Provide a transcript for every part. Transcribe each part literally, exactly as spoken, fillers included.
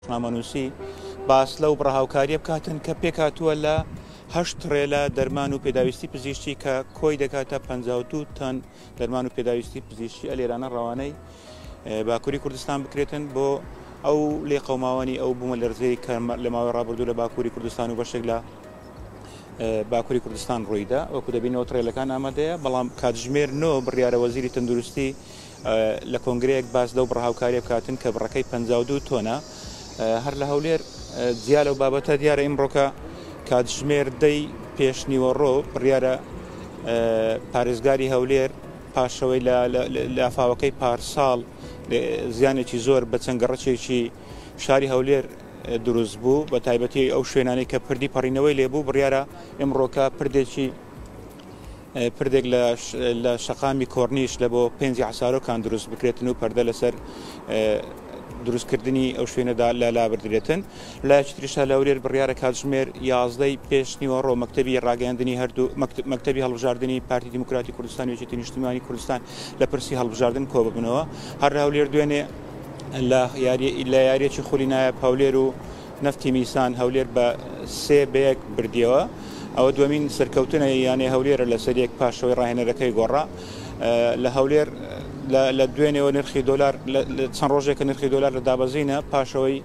نامەنووسی باس لەو بڕەهاوکاریە بکاتن کە پێکاتووە لە هەشت ڕێلە دەرمان و پێداویستی پزیشتی کە کۆی دەکاتە پەنجاو و دوو تەن دەرمان و پێداویستی پزیشتی ئەلێرانە ڕەوانەی باکووری کوردستان بکرێتن بۆ ئەو لێ قەوماوانی ئەو بوومە لەرزەی کە لە ماوەی ڕابردوو لە باکووری کوردستان و بەشێک لە باکووری کوردستان ڕوویدا وەکو دەبینەوە ترێلەکان ئامادەیە بەڵام کاتژمێر نۆ بڕیارە وەزیری تەندروستی لە کۆنگرەیەک باس لەو بڕەهاوکاریە بکاتن کە بڕەکەی پەنجاو و دوو تۆنە هەر لە هەولێر جیا لەو بابەتە دیارە ئیمڕۆکە کاتژمێر دەی پێشنیوە ڕۆ بڕیارە پارێزگاری هەولێر پاشەوەی لە ئافاوەکەی پارساڵ زیانێکی زۆر بە چەنگەڕەچێکی شاری هەولێر دروست بوو بە تایبەتی ئەو شوێنانەی کە پردی پەڕینەوەی لێبوو بڕیارە ئێمڕۆکە پردێکی پردێک لە شەقامی کۆرنیش لە بۆ پێنجی حسارۆکان دروست بکرێتن و پەردە لەسەر دروستکردنی ئەو شوێنەدا لە لابردرێتن لایەکی تریشە لە هەولێر بڕیارە کاتژمێر یازدەی پێشنیوە ڕۆ مەکتەبی ڕاگەیاندنی هەردوو مەکتەبی هەڵبژاردننی پارتی دیموکراتی کوردستان و یەکێتی نیشتیمانی کوردستان لە پرسی هەڵبژاردن کۆ ببنەوە هەر لە هەولێر دوێنێ لە یاریەکی خولی نایە هەولێر و نەفتی میسان هەولێر بە سێ بەیەک بردیەوە ئەوە دومین سەرکەوتنە یانێ هەولێرە لە سەرێک پاشەوەی ڕاهێنەرەکەی گۆڕا لە هەولێر لە دوێنێەوە نرخی دۆلار چەند ڕۆژێکە نرخی دۆلار لە دابەزینە پاشەوەی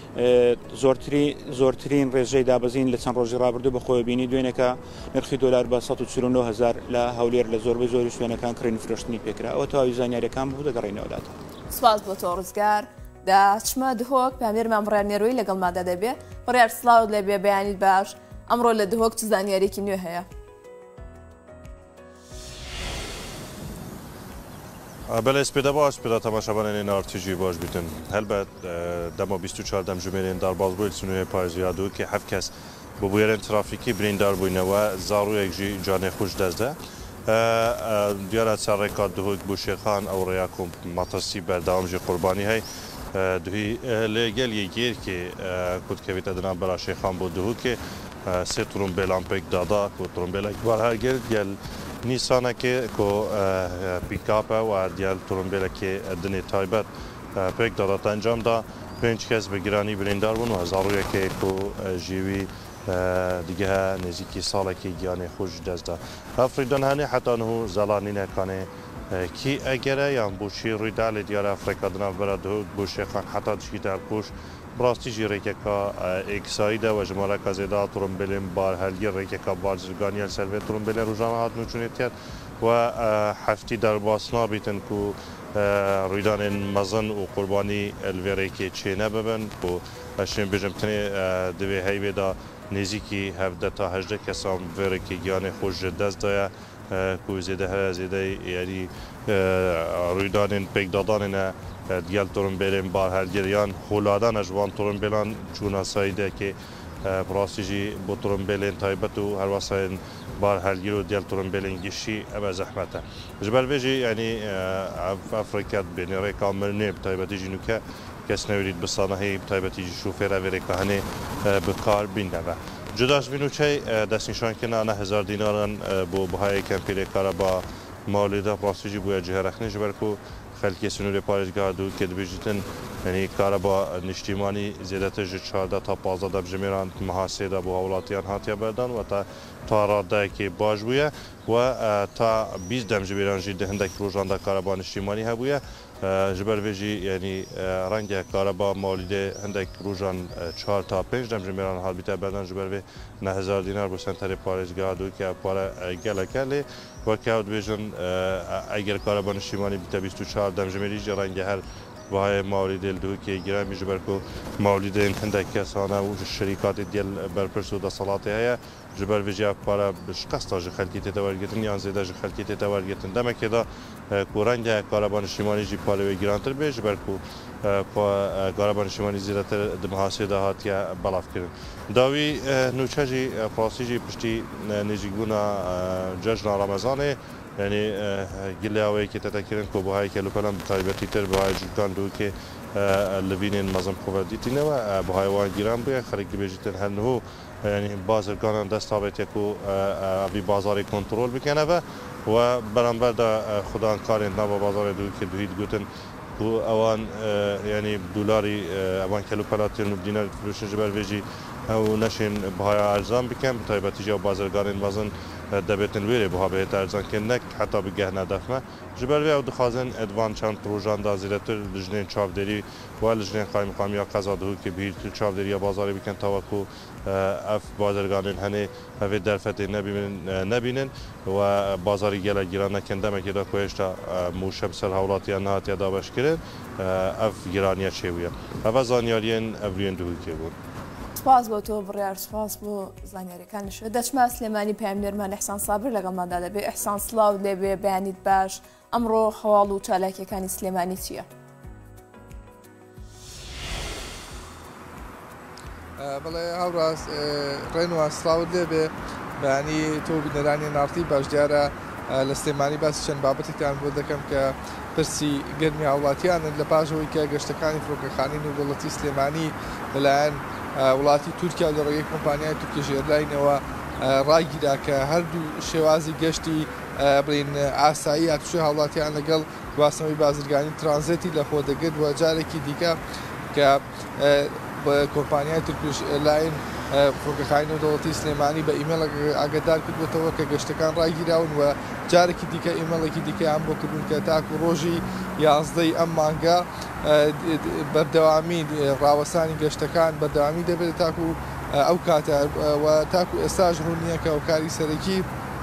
زۆرترین ڕێژەی دابەزین لە چەند ڕۆژی ڕابردوو بە خۆی بینی دوێنێکە نرخی دۆلار بە سەد و چل و نۆ هەزار لە هەولێر لە زۆربەی زۆری شوێنەکان کڕین فرۆشتنی پێکرا ئەوە تەواوی زانیاریەکان بوو دەگەڕێنەوەلاتە. سواز بۆ تۆ ڕزگار داچمە دهۆک پامێرمان بڕیار نێروی لەگەڵ مادا دەبێ بڕیار سلااوت لە بێ بەیانیت باش ئەمڕۆ لە دهۆک چ زانیارێکی نوێ هەیە؟ بەڵێ سپێدا باش پێدا تەماشەبانێنێ ناوتیژی باش بیتن هەلبەت دەما بیست و چوار دەم ژمێرێن داربازبووی سنوێ پارێزیادوو کە حەف کەس بۆ بوێرن ترافیکی بریندار بووینەوە زاڕوویەکژی جانێ خوش دەستە دیارە چاڕێکات دهۆک بۆ شێخان ئەو ڕێیاکۆ مەتەسی بەرداوامژی قوربانی هەی دوی لەگەل یەکێرکێ کوتکەوێتە دنا بەرا شێخان بۆ دهۆکێ سێ ترومبێلان پێک دادا کۆ ترومبێلێک بەرهەرگرد گەل نیسانێکێ کۆ پیکاپە و دیال ترومبێلێکی دنێ تایبەت پێک دادات ئەنجامدا پێنج کەس بە گرانی بریندار بوون و هەزاڕوویەکێ کۆ ژیوی دیگە نزیکی ساڵێکی گیانی خۆش دەستدا ئەفریدان هەنێ حتان و زەڵانینەکانێ کی ئەگەرە یان بۆچی ڕوویدا لە دیارە ئەفریقا دنابەرە بۆ شێخان حتا دشکی دەرپۆش ڕاستیژی ڕێکێکە ئێکساییدا و ژمارەکە زێدا ترومبێلێن بار هەلگی ڕێکێکە بارزگانیان سەرێ ترومبێلێ ڕژانە هاتن چونێتێت و هەفتی دەرباسنا بیتن و ڕوویدانێن مەزن و قوربانی ئەلڤێرێکی چێنە ببن و ئەشێن بێژم تنێ دەوێ هەیوێدا نزیکی هەفتە تا هەژدە کەسان vêrekê giyanê xwe ji dest daye ku zêde heye zêde yarî rûydanên pêkdadanê ne digel torombêlên barhelgiriyan xoladan ji van torombêlan çûna sayîdekê rastî jî bo torombêlên taybet û herwasayên barhelgir û digel torombêlên gişî em e zehmet e. Ji ber vê jî yanî Efrîket bênêrêka mirinê bi taybetî jî nûke kes newerît bi sanahî bi taybetî jî şofêra vêrêka henê bi kar bîneve. Cuda ji vînûçey destnîşankirina ne hezar dînaran bo bihayeke pêlêkara ba malê de rastî jî bûye ciherexnê ji ber ku xelkê Sinûrê Parêzgah dû kê dibêjîtin yanî kareba niştîmanî zêdetir ji çarda ta panzdeh demjimêran meha sê de bo hewlatiyan hatiye berdan we ta ta radeyekê baş bûye we ta bîst demjimêran jî di hindek rojan de kareba niştîmanî hebûye ji ber vê jî yanî rengek kareba malî de hindek rojan çar ta pênc demjimêran halbîte berdan ji ber vê ne hezar dînar bo senterê Parêzgah dû ke pare geleke lê weke ew dibêjin eger kareba niştîmanî bîte bîst û çar demjimêrî ji rengê her vahayê mawlîdê li Dûkê giramî ji ber ku mawlîdên hindek kesane û ji şerîkatê diyel berpirs û desalatê heye ji ber vê jî ev pare bi şikesta ji xelkê tête wergitin yan zêde ji xelkê tête wergitin demekê da ku rengek kareba niştîmanî jî palê wê gîrantir bê ji ber ku kareba niştîmanî zêdetir di meha sê de hatiye belavkirin. Dawî nûçe jî rastî jî piştî nêzîkbûna cejna Remezanê yani gilaweyekê tetekirin ku bihayeke lupelan bi taybetîtir bihayê jîkan dûkê li vînên mezin xwe dîtînewe bihayê wan gîran bûye xelek dibêjîtin her niho yani bazirganan dest davêtiye ku vî bazarê kontrol bikene ve we beramber de xudan karên nava bazarê dûkê duhî digotin و اوان يعني دولاري اوان كيلو بلاتين ودينار فلوس جبل فيجي او نشين بهای ارزان بکن به تایبەتی جا بازرگانین وزن دەبێتن وێرێ بها بێت ئەرزانکردنەک حتا بگەه نەدەفمە ji ber vê ew dixwazin edvan çend projan da zêdetir li jinên çavderî wa li jinên qaymiqamiya qeza dihûkê bihîrtir çavderiya bazarê bikin tawa ku ev bazerganên henê evê derfetê nebînin و bazarî gelek giran nekin demekê da ku hêşta mûşem ser hewlatiya nehatiye dabeşkirin ev giraniya çêbûye ev zanyariyên evriyên dihûkê bûn. سپاس بۆ تۆ بڕیار سپاس بۆ زانیاریەکانش دەچمە سلێمانی پامێرمان ئەحسان سابر لەگەڵماندا دەبێ ئەحسان سڵاو لێبێ بەیانیت باش ئەمڕۆ هەواڵ و چالاکیەکانی سلێمانی چییە؟ بەڵێ هاوڕاست ڕێنوە سڵاوت لێبێ بەیانی تۆ بینەرانی نارتی باش دیارە لە سلێمانی باسی چەند بابەتێکتان بۆ دەکەم کە پرسی گەرمی هاوڵاتیانن لە پاشەوەی کە گەشتەکانی فڕۆکەخانین و دەوڵەتی سلێمانی لەلایەن وڵاتی تورکیا لە ڕێگەی کۆمپانیای تورکیش ئێرلاینەوە ڕاگیرا کە هەردوو شێوازی گەشتی بڵین ئاسایی هاتوشێ هاوڵاتیان لەگەڵ گواستنەوەی بازرگانی ترانزیتی لەخۆ دەگرت و جارێکی دیکە کە کۆمپانیای تورکیش ئێرلاین فڕۆکەخانین و دەوڵەتی سلێمانی بە ئیمێڵ ئاگادار کردوێتەوە کە گەشتەکان ڕاگیراون و جارێکی دیکە ئیمێڵێکی دیکەیان بۆ کردوون کە تاکو ڕۆژی یازدەی ئەم مانگە بەردەوامی ڕاوەسانی گەشتەکان بەردەوامی دەبێت تاکو ئەو کاتە و تاکو ئێستاژ ڕوونیە کە ئەوکاری سەرەکی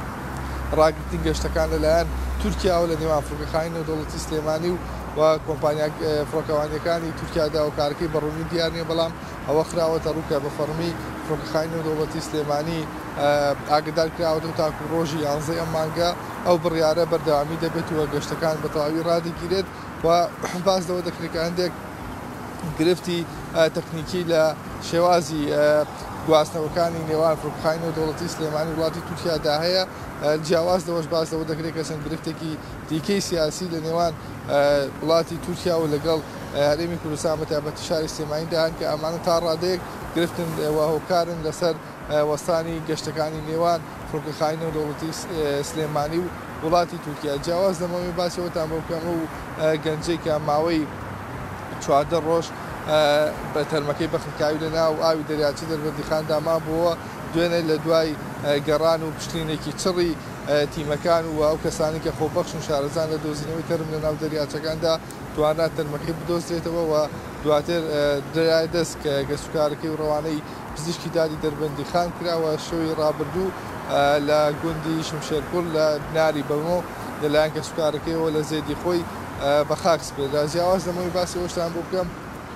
ڕاگرتنی گەشتەکان لەلایەن تورکیا و لە نێوان فڕۆکەخانین و دەوڵەتی سلێمانی و و کۆمپانیا فڕۆکەوانیەکانی تورکیادا و کارەکەی بەڕوونی دیارنیە بەڵام ئەوە خراوەتە ڕووکە بە فەرمی فڕۆکەخانین و دەوڵەتی سلێمانی ئاگدار کراوەتە تاکو ڕۆژی یانزەی ئەم مانگە ئەو بڕیارە بەردەوامی دەبێت وە گەشتەکان بە تەواوی ڕادەگیرێت و باس لەوە دەکرێت کە هەندێک گرفتی تەکنیکی لە شێوازی گواستنەوەکانی نێوان فڕۆکەخانین و دەوڵەتی سلێمانی وڵاتی تورکیادا هەیە جیاواز لەوەش باس لەوە دەکرێت کە چەند گرفتێکی دیکەی سیاسی لە نێوان وڵاتی تورکیا و لەگەڵ هەرێمی کوردستان بە تایبەتی شاری سلێمانیدا هەن کە ئەمانە تا ڕادەیەک گرفتن و هۆکارن لەسەر وەستانی گەشتەکانی نێوان فڕۆکەخانین و دەوڵەتی سلێمانی و وڵاتی تورکیا جیاواز لەمەوەی باسیەوەتان بۆ بکەم و گەنجەی کە ماوەی چواردە ڕۆژ بە تەرمەکەی بەخکاوی لە ناو ئاوی دەریاچی دەربەندیخاندا مابووە دوێنێ لە دوای گەڕان و پشتینێکی چڕی تیمەکان و ئەو کەسانی کە خۆبەخش و شارەزان لە دۆزینەوەی تەرم لە ناو دەریاچەکاندا توانات تەرمەکەی بدۆزرێتەوە و دواتر دەرای دەست کە گەسوکارەکەی و ڕەوانەی پزیشکی دادی دەربەندیخان کراوە شەوی ڕابردوو لە گوندی شمشێرپور لە ناری بەمۆ لەلایەن گەسوکارەکەیەوە لە زێدی خۆی بە خاکس بێت جیاواز لەمەوەی باسی ئەوشتان بۆ بکەم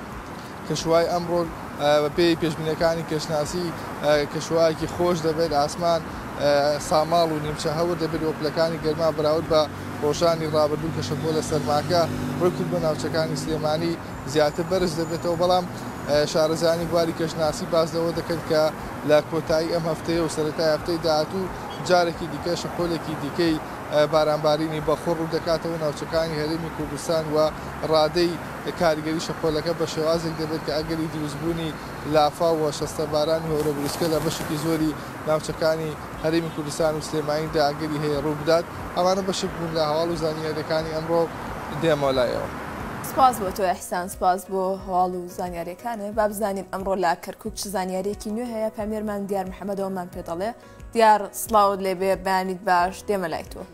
کەشوای ئەمڕۆ بە پێی پێشبینەکانی کەشناسی کەشوایەکی خۆش دەبێت ئاسمان ساماڵ و نیمچە هەور دەبێت وەپلەکانی گەرما بەراورد بە ڕۆژانی ڕابردوو کە شەپۆ لە سەرماکە ڕکرد بە ناوچەکانی سلێمانی زیاتر بەرز دەبێتەوە بەڵام شارەزانی بواری کەشناسی باز لەوە دەکەن کە لە کۆتایی ئەم هەفتەیە و سەرەتای هەفتەی داهاتوو جارێکی دیکە شەپۆلێکی دیکەی بارانبارینی بەخۆڕ و دەکاتەوە ناوچەکانی هەرێمی کوردستان و ڕادەی کاریگەری شەپۆلەکە بە شێوازێک دەبێت کە ئەگەری دروستبوونی لافا و شەستە بارانی هەورە بروسکە لە بەشێکی زۆری ناوچەکانی هەرێمی کوردستان و سلێمانیدا ئەگەری هەیە ڕوو بدات ئەمانە بەشێک بوون لە هەواڵ و زانیاریەکانی ئەمڕۆ دێمەلایەوە. سپاس بۆ تۆ ئەحسان سپاس بۆ هەواڵ و زانیاریەکانە با بزانین ئەمڕۆ لە کەرکووک چ زانیاریەکی نوێ هەیە پامێرمان دیار محەممەدەوەمان پێ دەڵێ دیار سڵاوت لێبێ بەیانیت باش دێمە لای تۆ.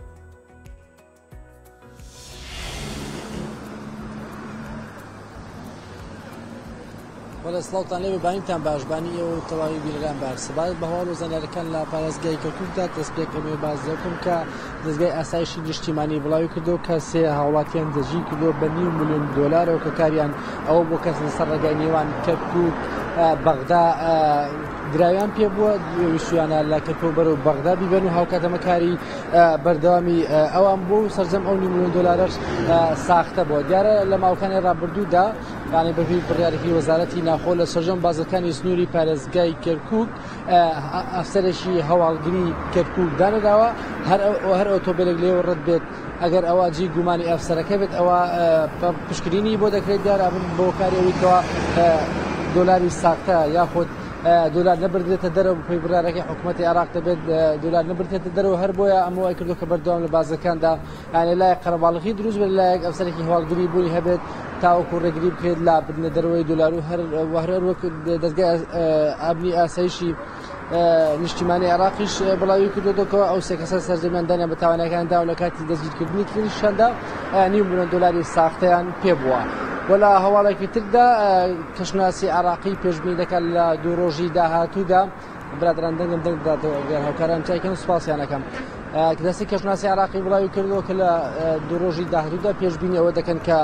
وەلە سڵاوتان لێبێ بانیتان باشبانی ئێوە و تەواوی بیرەکان باش سەبارەت بە هەواڵ و زانیاریەکان لە پارێزگای کەرکووکدا دەست پێکەوێ باز دەکەم کە دەستگای ئاسایشی نیشتیمانی بڵاوی کردو کە سێ هاوڵاتیان دەژی کردو بە نیو ملیۆن دۆلارەوە کە کاریان ئەوە بۆ کەس لەسەر ڕێگای نێوان کەرکووک بەغدا دراویان پێ بووە ویستیانە لە کەرکووک بەرەو بەغدا بیبەن و هاوکاتەمەکاری بەردەوامی ئەوان بۆ و سەرجەم ئەو نیو ملیۆن دۆلارەش ساختە بووە دیارە لە ماوەکانی ڕابردوودا یعنی بەپێی بڕیارێکی وەزارەتی ناخۆ لە سەرجەم بازرگانی سنووری پارێزگای کەرکووک ئەفسەرێکی هەواڵگری کەرکووک دانەداوە هەر ئۆتۆبێلێک لێوە ڕەت بێت ئەگەر ئەوە جی گومانی ئەفسەرەکە بێت ئەوە پشکنینی بۆ دەکرێت دیارە بۆ کارێویتەوە دۆلاری ساختە یاخود دولار نبردێتە دەرەوە بۆی برارەکەی حکوومەتی عراق دەبێت دولار نبردێتە دەرەوە هەر بۆیە ئەمە وای کردو کە بەردەوام لە بازەکاندا یعنی لای قەرەباڵغی دروست بێت لایەک ئەفسەرێکی هەواڵگری بوونی هەبێت تاوەکو ڕێگری بکرێت لا بردنە دەرەوەی دولار و هەر وهرە وەک دەستگای ئابنی ئاسایشی نیشتیمانی عراقیش بڵاوی کردوەوە ئەو سێ کەسە سەرجەماندانیان بە تاوانەکاندا و لە کاتی دەستگیرکردنی کردنیشاندا نیم میلیۆن دۆلاری ساختەیان پێ بووە. ولا هەواڵێکی تردا کەشناسی عراقی پێشبینی دەکات لە دوو ڕۆژی داهاتوودا برادران دەنگم دەنگداتەوە گەر هاوکاران چایکەن سوپاسیانەکەم دەستی کەشناسی عراقی بڵاوی کردەوە کە لە دوو ڕۆژی داهاتوودا پێشبینی ئەوە دەکەن کە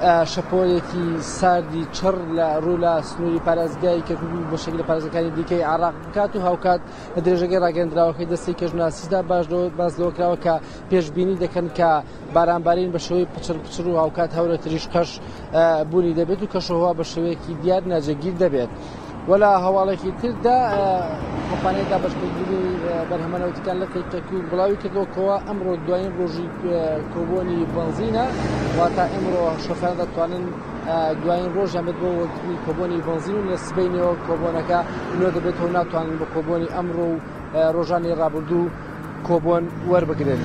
شەپۆلێکی ساردی چڕ لە ڕوو لە سنووری پارێزگای کەرکووک بۆ شەکل لە پارێزەکانی دیکەی عراق بکات و هاوکات لە درێژەکەی ڕاگەندراوەکەی دەستی کەژناسیدا باز لەوەکراوە کە پێشبینی دەکەن کە بارانبارین بە شێوەی پچر پچر و هاوکات هەورە تریش قەش بوونی دەبێت و کەشەوە بە شێوەیەکی دیار ناجێگیر دەبێت. ولا هەواڵێکی تردا کۆمپانیای دابەشکردنی بەرهەمەنەوتیەکان لە کەرکووک بڵاوی کردەوەکەوە ئەمڕۆ دوایین ڕۆژی کۆبوونی بنزینە واتە ئەمڕۆ شۆفێران دەتوانن دوایین ڕۆژیان بێت بۆ وەرگرتنی کۆبوونی بنزین و لە سبەینەوە کۆبوونەکە نوێ دەبێتەوە ناتوانن بە کۆبوونی ئەمڕۆ و ڕۆژانی ڕابردوو کۆبوون وەربگرن.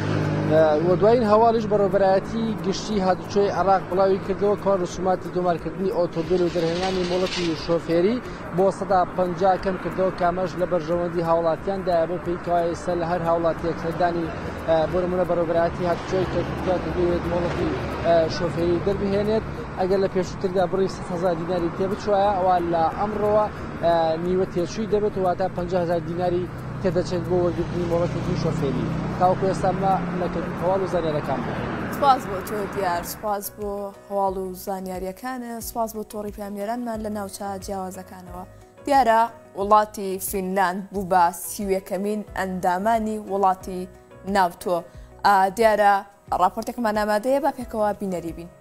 و دوایین هەواڵیش بەڕێوەبەرایەتی گشتی هاتوچۆی عراق بڵاوی کردەوە کە ڕسوماتی تۆمارکردنی ئۆتۆمبیل و دەرهێنانی مۆڵەتی شۆفێری بۆ سەدا پەنجا کەم کردەوە کامەش لە بەرژەوەندی هاوڵاتیاندا بۆ پێیکەوای سەر لە هەر هاوڵاتیەک سەردانی بۆ نمونە بەڕێوەبەرایەتی هاتوچۆی کە دەبێت مۆڵەتی شۆفێری دەربهێنێت ئەگەر لە پێشووتردا بڕی سەد هەزار دیناری تێبچوایە ئەوە لە ئەمڕۆوە نیوە تێچووی دەبێت و واتە پەنجا هەزار دیناری تێدەچێت بۆ وەرگرتنی مۆڵەتێکی شۆفێری تاوەکو ئێستامە لە هەواڵ و زانیاریەکان بوو. سپاس بۆ تۆ دیار سپاس بۆ هەواڵ و زانیاریەکانە سپاس بۆ تۆڕی پامێرانمان لە ناوچە جیاوازەکانەوە. دیارە وڵاتی فینلاند بوو بە سیویەکەمین ئەندامانی وڵاتی ناوتۆ. دیارە راپۆرتێکمان ئامادەیە با پێکەوە بینەری بین.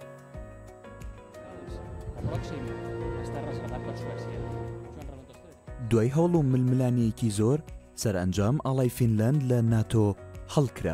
دوای هەوڵ و ململانیەکی زۆر سەرئەنجام ئاڵای فینلاند لە ناتۆ هەڵکرا.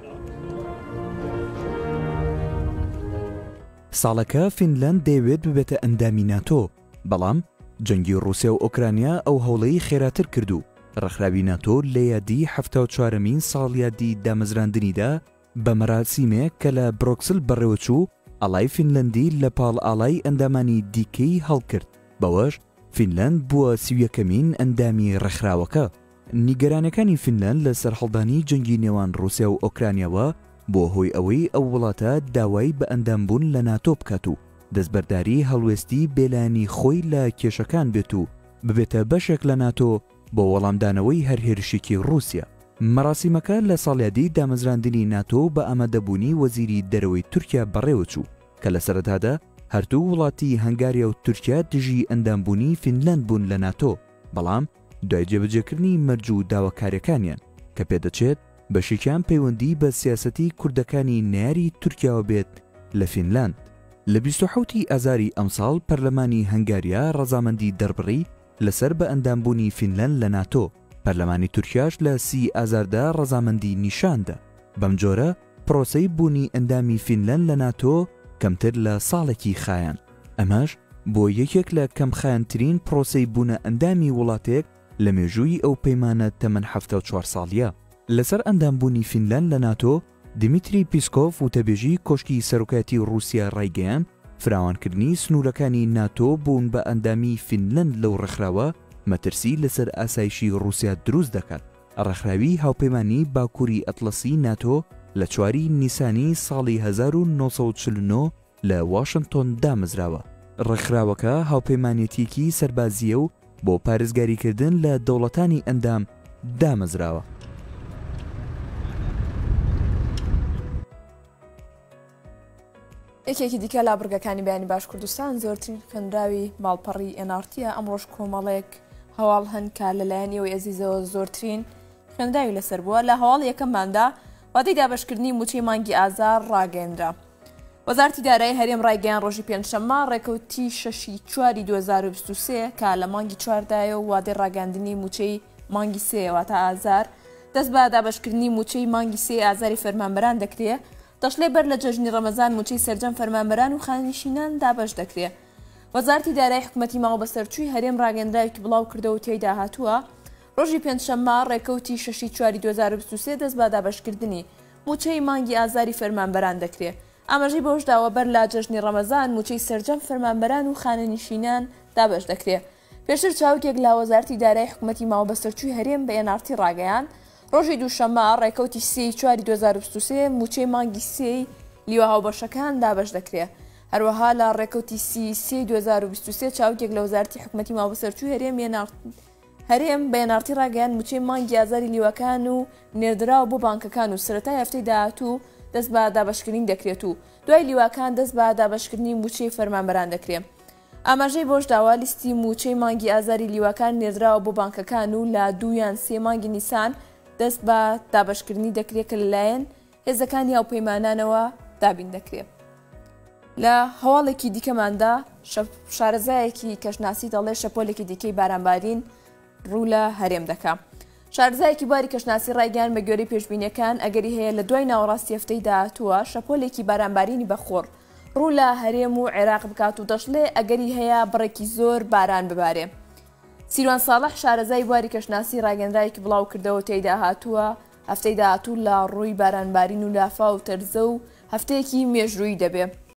ساڵەکە فینلاند دەیەوێت ببێتە ئەندامی ناتۆ، بەڵام جەنگی ڕووسیا و ئۆکرانیا ئەو هەوڵەی خێراتر کردو. ڕەخراوی ناتۆ لە یادی هەفتە و چوارەمین ساڵیادی دامەزراندنیدا بە مەراسیمێک کە لە برۆکسل بەڕێوەچوو ئاڵای فینلەندی لە پاڵ ئاڵای ئەندامانی دیکەی هەڵکرد. بەوەش فینلاند بووە سیویەکەمین ئەندامی ڕێکخراوەکە. نیگەرانەکانی فینلاند لە سەرهەڵدانی جەنگی نێوان ڕووسیا و ئۆکرانیاوە بۆ هۆی ئەوەی ئەو وڵاتە داوای بە ئەندامبوون لە ناتۆ بکات و دەستبەرداری هەڵوێستی بێلانی خۆی لە کێشەکان بێت و ببێتە بەشێک لە ناتۆ بۆ وەڵامدانەوەی هەر هێرشێکی ڕووسیا. مەراسیمەکە لە ساڵیادی دامەزراندنی ناتۆ بە ئامادەبوونی وەزیری دەرەوەی تورکیا بەڕێوەچوو کە لە سەرەتادا هەردوو وڵاتی هەنگاریا و تورکیا دژی ئەندامبوونی فینلاند بوون لە ناتۆ، بەڵام دوای جێبەجێکردنی مەرج و داواکاریەکانیان کە پێدەچێت بەشێکیان پەیوەندی بە سیاسەتی کوردەکانی ناری تورکیاوە بێت لە فینلاند. لە بیست و حەوتی ئازاری ئەمساڵ پەرلەمانی هەنگاریا ڕەزامەندی دەربڕی لەسەر بە ئەندامبوونی فینلاند لە ناتۆ. پەرلەمانی تورکیاش لە سی ئازاردا ڕەزامەندی نیشاندا. بەم جۆرە پرۆسەی بوونی ئەندامی فینلاند لە ناتۆ کەمتر لە ساڵێکی خایەن. ئەمەش بۆ یەکێک لە کەم خایەنترین پرۆسەی بوونە ئەندامی وڵاتێک لە مێژووی ئەو پەیمانە تەمەن هەفتە و چوار ساڵیە. لەسەر ئەندامبوونی فینلاند لە ناتۆ دیمیتری پیسکۆف وتەبێژی کۆشکی سەرۆکایەتی ڕووسیا ڕایگەیان فراوانکردنی سنوورەکانی ناتۆ بوون بە ئەندامی فینلاند لەو ڕێکخراوە مەترسی لەسەر ئاسایشی ڕووسیا دروست دەکات. ڕێکخراوی هاوپەیمانی باکووری ئەتلەسی ناتۆ لە چواری نیسانی ساڵی هەزار و نۆ سەد و چل و نۆ لە واشنگتۆن دامەزراوە. ڕێکخراوەکە هاوپەیمانێتیەکی سەربازیە و بۆ پارێزگاریکردن لە دەوڵەتانی ئەندام دامەزراوە. یەکێکی دیکە لا بڕگەکانی بەیانی باش کوردستان زۆرترین خوێندراوی ماڵپەڕی ئێن ئار تیە. ئەمڕۆژ کۆمەڵێک هەواڵ هەن کە لەلایەنیەوەی ئەزیزەوە زۆرترین خوێندراوی لەسەر بووە. لە هەواڵ یەکەمماندا وادەی دابەشکردنی موچەی مانگی ئازار ڕاگەیەندرا. وەزارەتی دارایی هەرێم ڕایگەیان ڕۆژی پێنجشەممە ڕێکەوتی شەشی چواری دوو هەزار و بیست و سێ کە لە مانگی چواردایە و وادەی ڕاگەاندنی موچەی مانگی سێوە تا ئازار دەست بە دابەشکردنی موچەی مانگی سێ ئازاری فەرمانبەران دەکرێت. دەشڵێ بەر لە جەژنی ڕەمەزان موچەی سەرجەم فەرمانبەران و خانیشینان دابەش دەکرێت. وەزارەتی دارایی حکوومەتی ماوە بەسەرچووی هەرێم ڕاگەندراوێکی بڵاو کردەوە تێیدا هاتووە ڕۆژی پێنجشەممە ڕێکەوتی شەشی چواری دوو هەزار و بیست و سێ دەست بە دابەشکردنی موچەی مانگی ئازاری فەرمانبەران دەکرێت. ئاماژەی بەوەش داوە بەر لا جەژنی ڕەمەزان موچەی سەرجەم فەرمانبەران و خانەنشینان دابەش دەکرێت. پێشتر چاوکێک لا وەزارەتی دارایی حکوومەتی ماوە بەسەرچووی هەرێم بە ئێنارتی ڕاگەیان ڕۆژی دووشەممە ڕێکەوتی سێی چواری دوو هەزار و بیست و سێ موچەی مانگی سێی لیوە هاوبەشەکان دابەش دەکرێت. هەروەها لە ڕێکەوتی سی سێی دوو هەزار و بیست و سێ چاوکێک لە وەزارەتی حکوومەتی ماوە بەسەرچووی هەرێم هەرێم بە ئێنارتی ڕاگەیان موچەی مانگی ئازاری لیوەکان و نێردراوە بۆ بانکەکان و سەرەتای هەفتەی داهاتوو دەست بە دابەشکردنی دەکرێت و دوای لیوەکان دەست بە دابەشکردنی موچەی فەرمانبەران دەکرێت. ئاماژەی بۆش داوا لیستی موچەی مانگی ئازاری لیوەکان نێردراوە بۆ بانکەکان و لە دوویان سێ مانگی نیسان دەست بە دابەشکردنی دەکرێت کە لەلایەن هێزەکانی هاوپەیمانانەوە دابین دەکرێت. لە هەواڵێکی دیکەماندا شارەزایەکی کەشناسی دەڵێ شەپۆلێکی دیکەی بارانبارین ڕوو لە هەرێم دەکا. شارزایەکی باری کەشناسی ڕایگەیان بە گوێرەی پێشبینیەکان ئەگەری هەیە لە دوای ناوەڕاستی هەفتەی داهاتووە شەپۆلێکی بارانبارینی بەخۆڕ ڕوو لە هەرێم و عێراق بکات و دەشڵێ ئەگەری هەیە بڕێکی زۆر باران ببارێ. سیروان ساڵح شارەزای باری کەشناسی ڕاگەندرایەکی بڵاو کردەوە تێیدا هاتووە هەفتەی داهاتوو لە ڕووی بارانبارین و لافا و تەرزە و هەفتەیەکی مێژووی دەبێ.